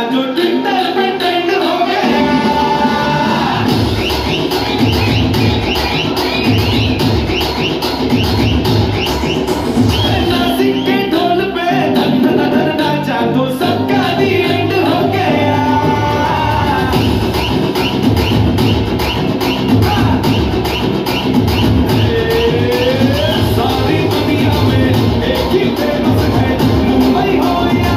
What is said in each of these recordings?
जो ट्विटर पे ट्रेंड हो गया। नासिक के ढोल पे धन धन धन नाचा तो सबका दी एंड हो गया। सारी दुनिया में एक ही फेमस है, मुंबई हो या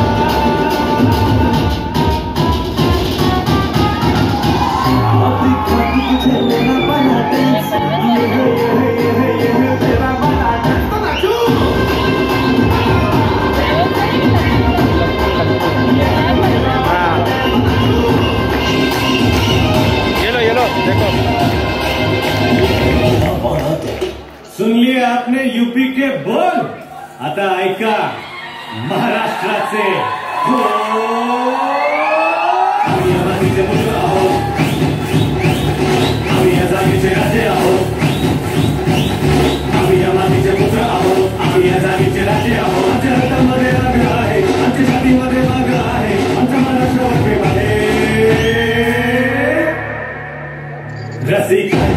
तुझे मेरा बना डांस, ये है तेरा बना डांस। तो नाचो ये लो देखो। सुन लिए आपने यूपी के बोल, आता ऐका महाराष्ट्राचे हो। आम्ही या मातीचे पुत्र आहोत, आम्ही या जागेचे राजे आहोत, आम्ही या मातीचे पुत्र आहोत, आम्ही या जागेचे राजे आहोत। आमच्या रक्तामध्ये राग आहे, आमच्या छातीमध्ये माग आहे, आमच्या महाराष्ट्रावर प्रेम आहे। रसिक